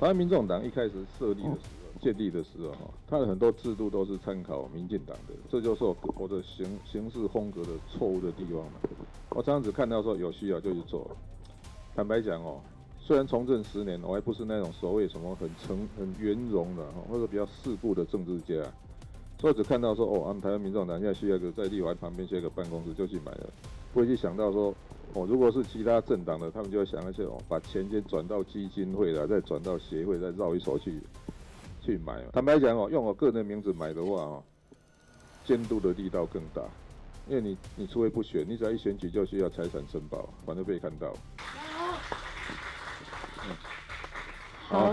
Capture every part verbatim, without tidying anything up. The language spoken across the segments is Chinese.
台湾民众党一开始设立的时候、建立的时候，哈，它的很多制度都是参考民进党的，这就是我我的行行事风格的错误的地方嘛。我常常只看到说有需要就去做。坦白讲哦，虽然从政十年，我还不是那种所谓什么很诚、很圆融的哈，或者比较世故的政治家，所以只看到说哦，他们台湾民众党现在需要一个在立法旁边设一个办公室就去买了，不会去想到说。哦，如果是其他政党的，他们就会想那些哦，把钱先转到基金会啦，再转到协会，再绕一手去去买。坦白讲哦，用我个人的名字买的话哦，监督的力道更大，因为你你除非不选，你只要一选举就需要财产申报，反正被看到。嗯，好。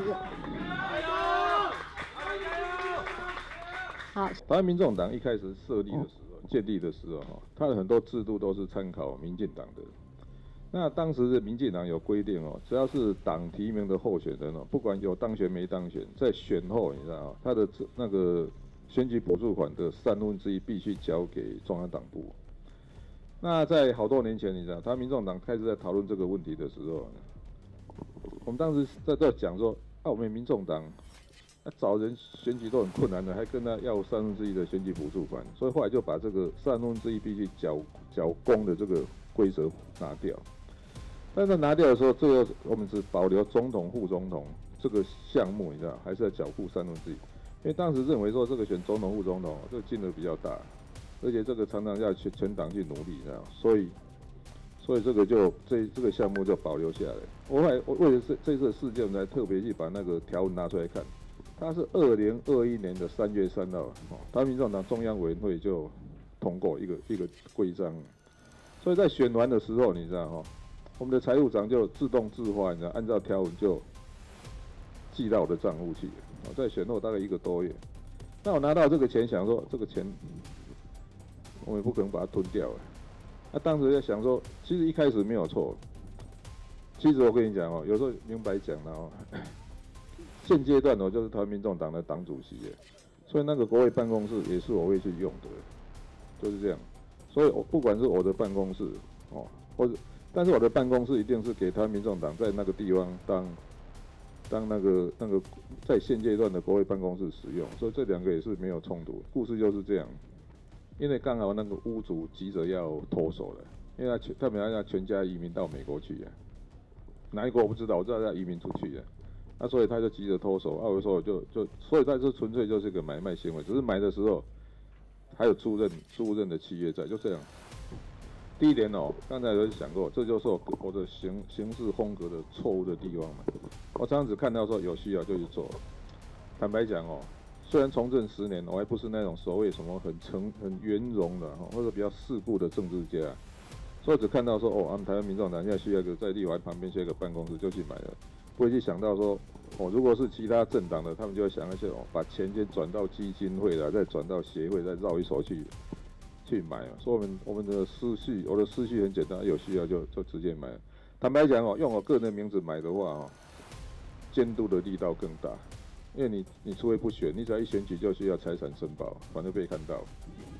好。台湾民众党一开始设立的时候、建立的时候哈，它的很多制度都是参考民进党的。那当时的民进党有规定哦，只要是党提名的候选人哦，不管有当选没当选，在选后你知道他的那个选举补助款的三分之一必须交给中央党部。那在好多年前，你知道，他民众党开始在讨论这个问题的时候，我们当时在在讲说，啊，我们民众党找人选举都很困难的，还跟他要三分之一的选举补助款，所以后来就把这个三分之一必须缴缴公的这个规则拿掉。但是拿掉的时候，这个我们只保留总统、副总统这个项目，你知道，还是要缴付三分之一。因为当时认为说，这个选总统、副总统，这个金额比较大，而且这个常常要全全党去努力，你知道，所以，所以这个就这这个项目就保留下来。我还我为了这这次事件，我们才特别去把那个条文拿出来看。它是二零二一年的三月三号，哦，台湾民众党中央委员会就通过一个一个规章，所以在选完的时候，你知道哈。我们的财务长就自动自发，你知道，按照条文就寄到我的账户去。我在选后大概一个多月，那我拿到这个钱，想说这个钱我也不可能把它吞掉。那当时在想说，其实一开始没有错。其实我跟你讲哦，有时候明白讲了哦，现阶段我就是台湾民众党的党主席，所以那个国会办公室也是我会去用的，就是这样。所以我不管是我的办公室哦，或者。但是我的办公室一定是给台湾民众党在那个地方当当那个那个在现阶段的国会办公室使用，所以这两个也是没有冲突。故事就是这样，因为刚好那个屋主急着要脱手了，因为他全他们要全家移民到美国去啊，哪一国我不知道，我知道要移民出去的，那所以他就急着脱手。啊，我说我就就所以他这纯粹就是个买卖行为，只是买的时候还有租赁租赁的契约在，就这样。第一点哦，刚才有想过，这就是我我的行行事风格的错误的地方嘛。我常常只看到说有需要就去做。坦白讲哦，虽然从政十年，我还不是那种所谓什么很诚、很圆融的哈，或者比较世故的政治家，所以只看到说哦，他们台湾民众党现在需要一个在立法旁边设一个办公室就去买了，不会去想到说哦，如果是其他政党的，他们就会想那些哦，把钱先转到基金会啦，再转到协会，再绕一手去。去买，所以我们我们的思绪，我的思绪很简单，有需要就就直接买。坦白讲哦，用我个人的名字买的话哦，监督的力道更大，因为你你除非不选，你只要一选举就需要财产申报，反正被看到。